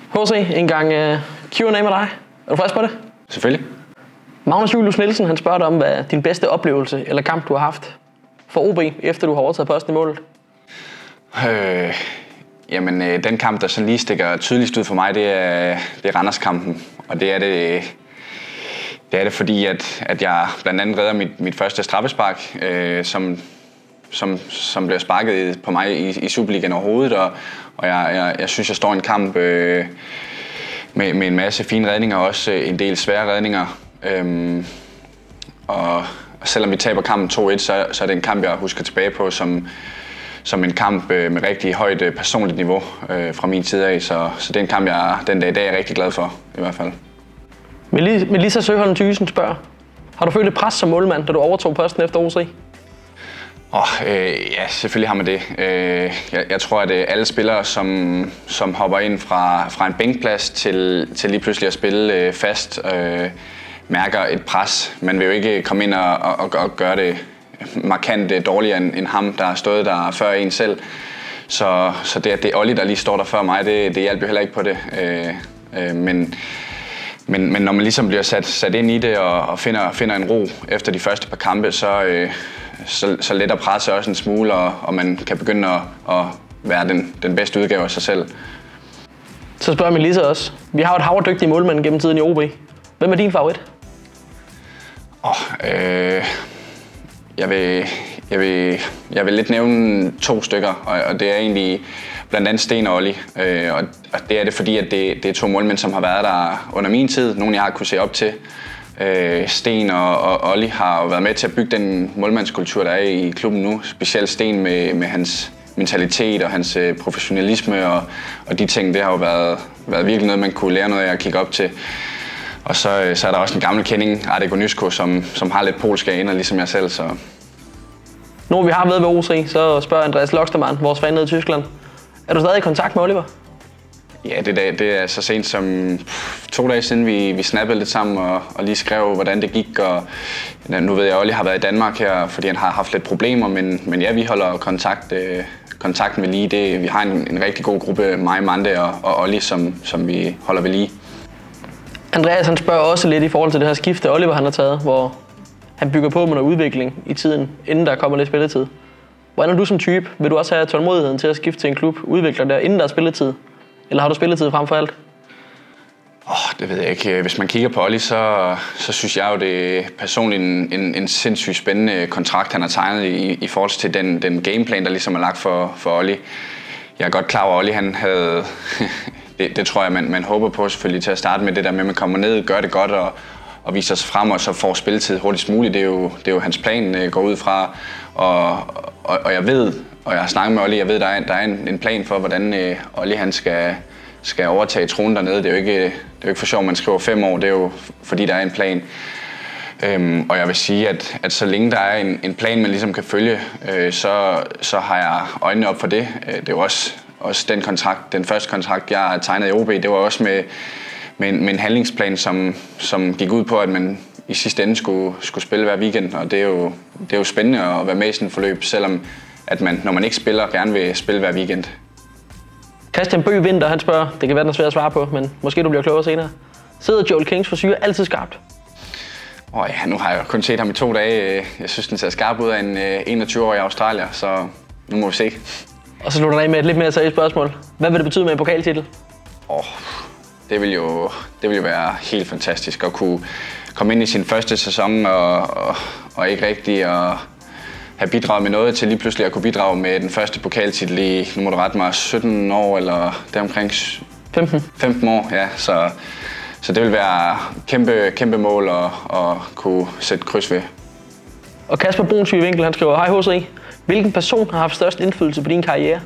HC, en gang Q&A med dig. Er du frisk på det? Selvfølgelig. Magnus Julius Nielsen, han spørger dig om, hvad din bedste oplevelse eller kamp, du har haft for OB, efter du har overtaget posten i målet. Den kamp, der sådan lige stikker tydeligst ud for mig, det er Randers-kampen. Og det er det fordi, at jeg blandt andet redder mit første straffespark, som bliver sparket på mig i Superligaen overhovedet. Og jeg synes, jeg står i en kamp med en masse fine redninger, og også en del svære redninger. Og selvom vi taber kampen 2-1, så er det en kamp, jeg husker tilbage på som en kamp med rigtig højt personligt niveau fra min side af. Så det er en kamp, jeg den dag i dag er rigtig glad for, i hvert fald. Melissa Søholm Thyssen spørger, har du følt et pres som målmand, da du overtog posten efter OC? Ja, selvfølgelig har man det. Jeg tror, at alle spillere, som hopper ind fra en bænkplads til lige pludselig at spille fast, mærker et pres. Man vil jo ikke komme ind og gøre det markant dårligere end ham, der har stået der før en selv. Så det, at det er Olli, der lige står der før mig, det hjælper jo heller ikke på det. Men når man ligesom bliver sat ind i det og finder en ro efter de første par kampe, så letter presset også en smule, og man kan begynde at være den bedste udgave af sig selv. Så spørger Melissa også. Vi har jo et hav af dygtige målmænd gennem tiden i OB. Hvem er din favorit? Jeg vil lidt nævne 2 stykker, og det er egentlig blandt andet Sten og Olli. Og det er det, fordi at det er 2 målmænd, som har været der under min tid. Nogle, jeg har kunnet se op til. Sten og Olli har jo været med til at bygge den målmandskultur, der er i klubben nu. Specielt Sten med hans mentalitet og hans professionalisme og de ting. Det har jo været virkelig noget, man kunne lære noget af at kigge op til. Og så er der også en gammel kending, Radek Onysko, som har lidt polske aner, ligesom jeg selv. Så. Nu vi har været ved OC, så spørger Andreas Lokstermann, vores fan nede i Tyskland. Er du stadig i kontakt med Oliver? Ja, det er så sent som 2 dage siden, vi snappede lidt sammen og lige skrev, hvordan det gik. Og nu ved jeg, at Olli har været i Danmark her, fordi han har haft lidt problemer, men ja, vi holder kontakten ved lige. Vi har en rigtig god gruppe, mig, Mande og Olli, som vi holder ved lige. Andreas han spørger også lidt i forhold til det her skifte, Oliver han har taget, hvor han bygger på med noget udvikling i tiden, inden der kommer lidt spilletid. Hvordan er du som type? Vil du også have tålmodigheden til at skifte til en klub, udvikler der, inden der er spilletid? Eller har du spilletid frem for alt? Det ved jeg ikke. Hvis man kigger på Olli, så synes jeg jo, det er personligt en sindssygt spændende kontrakt, han har tegnet i forhold til den gameplan, der ligesom er lagt for Olli. Jeg er godt klar over, at Olli han havde... det tror jeg, man håber på selvfølgelig til at starte med det der med, at man kommer ned, gør det godt og viser sig frem, og så får spilletid hurtigst muligt. Det er jo hans plan, går ud fra. Og jeg ved, og jeg har snakket med Olli, jeg ved, der er en plan for, hvordan Olli han skal overtage tronen dernede. Det er jo ikke for sjov, man skriver 5 år, det er jo fordi, der er en plan. Og jeg vil sige, at så længe der er en plan, man ligesom kan følge, så har jeg øjnene op for det. Det er jo også den første kontrakt, jeg har tegnet i OB, det var også med en handlingsplan, som gik ud på, at man i sidste ende skulle spille hver weekend. Og det er jo spændende at være med i sådan et forløb, selvom at man, når man ikke spiller, gerne vil spille hver weekend. Christian Bøgh Vinter, han spørger, det kan være, den er svært at svare på, men måske du bliver klogere senere. Sidder Joel Kings frisyre altid skarpt? Nu har jeg kun set ham i 2 dage. Jeg synes, den ser skarp ud af en 21-årig australier, så nu må vi se. Og så slutter jeg af med et lidt mere seriøst spørgsmål. Hvad vil det betyde med en pokaltitel? Det vil jo være helt fantastisk at kunne komme ind i sin første sæson og ikke rigtig at have bidraget med noget til lige pludselig at kunne bidrage med den første pokaltitel i, nu må du rette mig, 17 år eller deromkring 15 år, ja. Så det vil være kæmpe mål at kunne sætte kryds ved. Og Kasper Brunsvig Winkel, han skriver, hej HC. Hvilken person har haft størst indflydelse på din karriere?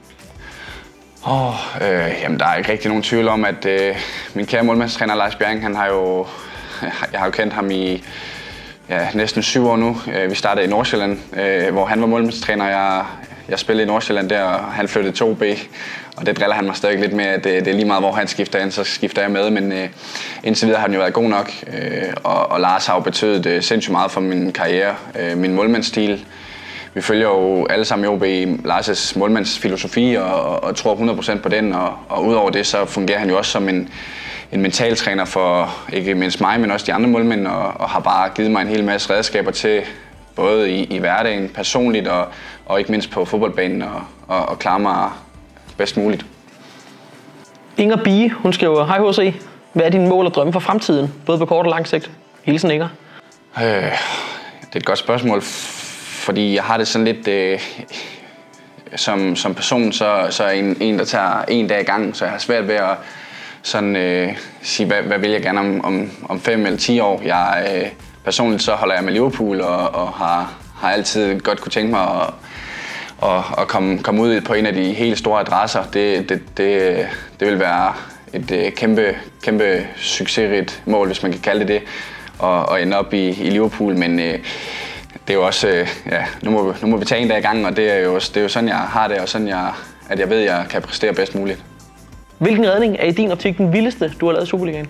Jamen, der er ikke rigtig nogen tvivl om, at min kære målmandstræner Lars Bjerring, jeg har jo kendt ham i næsten 7 år nu. Vi startede i Nordsjælland, hvor han var målmandstræner. Jeg spillede i Nordsjælland der, og han flyttede til OB. Og det driller han mig stadig lidt med, at det er lige meget, hvor han skifter ind, så skifter jeg med. Men indtil videre har han jo været god nok, og Lars har jo betydet sindssygt meget for min karriere. Min målmandsstil, vi følger jo alle sammen i OB Lars' målmandsfilosofi og tror 100% på den, og udover det, så fungerer han jo også som en mentaltræner for ikke mindst mig, men også de andre målmænd, og har bare givet mig en hel masse redskaber til, både i hverdagen, personligt og ikke mindst på fodboldbanen, og klare mig bedst muligt. Inger Bie, hun skriver: Hej HC, hvad er dine mål og drømme for fremtiden, både på kort og lang sigt? Hilsen Inger. Det er et godt spørgsmål, fordi jeg har det sådan lidt, som person, så er en, der tager en dag i gang, så jeg har svært ved at sådan, sige, hvad vil jeg gerne om 5 eller 10 år. Personligt så holder jeg med Liverpool og har altid godt kunne tænke mig at komme ud på en af de helt store adresser. Det vil være et kæmpe succesrigt mål, hvis man kan kalde det, og ende op i Liverpool, men det er jo også, nu må vi tage en dag i gang, og det er jo sådan, jeg har det, og sådan, at jeg ved, at jeg kan præstere bedst muligt. Hvilken redning er i din optik den vildeste, du har lavet i Superligaen?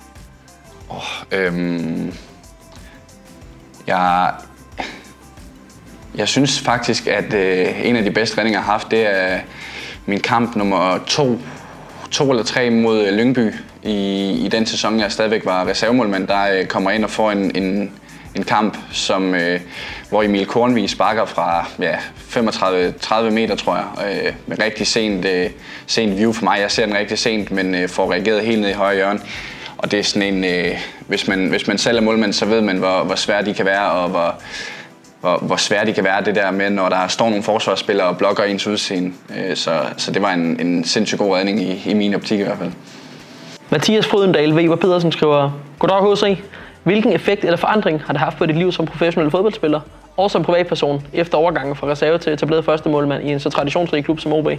Jeg synes faktisk, at en af de bedste redninger, jeg har haft, det er min kamp nummer 2 eller 3 mod Lyngby i den sæson, jeg stadigvæk var reservemålmand. Der kommer ind og får en kamp, hvor Emil Kornvig sparker fra 35-30 meter, tror jeg, med rigtig sent view for mig. Jeg ser den rigtig sent, men får reageret helt ned i højre hjørne. Og det er sådan en, hvis man selv er målmand, så ved man, hvor svært de kan være, og hvor svært det kan være det der med, når der står nogle forsvarsspillere og blokker ens udseende. Så det var en sindssygt god redning i min optik i hvert fald. Mathias Frydendal Weber Pedersen skriver: Goddag HC. Hvilken effekt eller forandring har det haft på dit liv som professionel fodboldspiller og som privatperson efter overgangen fra reserve til etableret første målmand i en så traditionsrig klub som OB?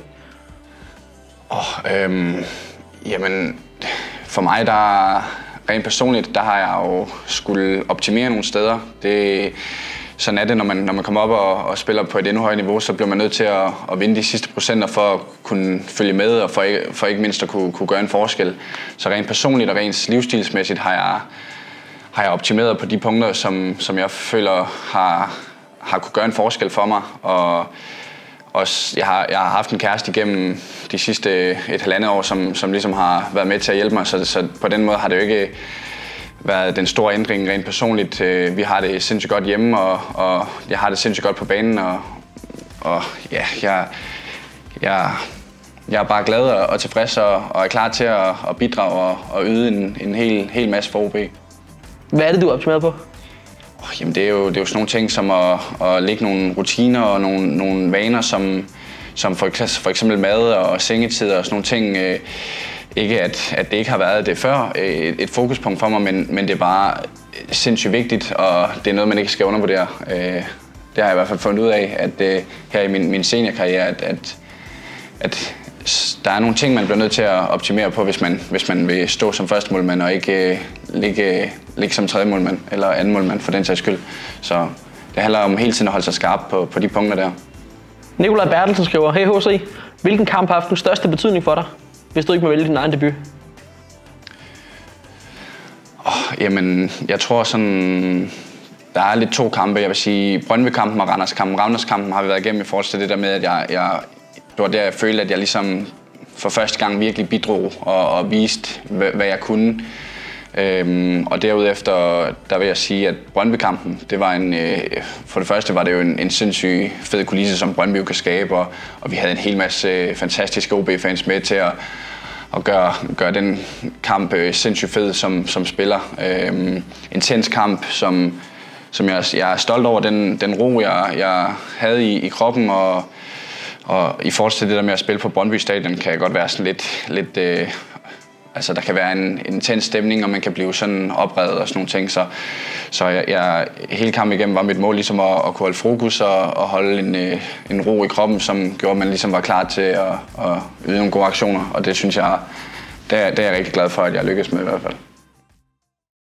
Jamen, for mig, rent personligt, der har jeg jo skulle optimere nogle steder. Sådan er det, når man kommer op og spiller på et endnu højere niveau, så bliver man nødt til at vinde de sidste procenter for at kunne følge med, og for ikke mindst at kunne gøre en forskel. Så rent personligt og rent livsstilsmæssigt har jeg optimeret på de punkter, som jeg føler har kunne gøre en forskel for mig. Og også, jeg har haft en kæreste igennem de sidste 1,5 år, som ligesom har været med til at hjælpe mig, så på den måde har det jo ikke været den store ændring rent personligt. Vi har det sindssygt godt hjemme, og jeg har det sindssygt godt på banen, og ja, jeg er bare glad og tilfreds og er klar til at bidrage og yde en hel masse for OB. Hvad er det, du er optimeret på? Jamen det er jo sådan nogle ting som at lægge nogle rutiner og nogle vaner, som for eksempel mad og sengetider og sådan nogle ting. Ikke at det ikke har været det før, et fokuspunkt for mig, men det er bare sindssygt vigtigt, og det er noget, man ikke skal undervurdere. Det har jeg i hvert fald fundet ud af, at her i min seniorkarriere, at der er nogle ting, man bliver nødt til at optimere på, hvis man vil stå som første målmand og ikke ligge som tredje målmand eller anden målmand for den sags skyld. Så det handler om hele tiden at holde sig skarp på de punkter der. Nikolaj Bertelsen skriver: Hey HC, hvilken kamp har haft den største betydning for dig, hvis du ikke må vælge din egen debut? Jamen, jeg tror sådan, der er lidt 2 kampe. Jeg vil sige, Brøndby-kampen og Randers-kampen. Randers-kampen har vi været igennem i forhold til det der med, at det var der, jeg følte, at jeg ligesom for første gang virkelig bidrog og viste, hvad jeg kunne. Og derudefter, der vil jeg sige, at Brøndby-kampen, det var for det første var det jo en sindssyg fed kulisse, som Brøndby kan skabe, og vi havde en hel masse fantastiske OB-fans med til at gøre den kamp sindssygt fed som spiller. Intens kamp, som jeg er stolt over, den ro, jeg havde i kroppen, og i forhold til det der med at spille på Brøndby Stadion, kan jeg godt være sådan lidt altså der kan være en intens stemning, og man kan blive sådan oprevet og sådan nogle ting. Så jeg hele kampen igennem var mit mål ligesom at kunne holde fokus og holde en ro i kroppen, som gjorde, at man ligesom var klar til at yde nogle gode aktioner. Og det synes jeg, det er jeg rigtig glad for, at jeg lykkedes med i hvert fald.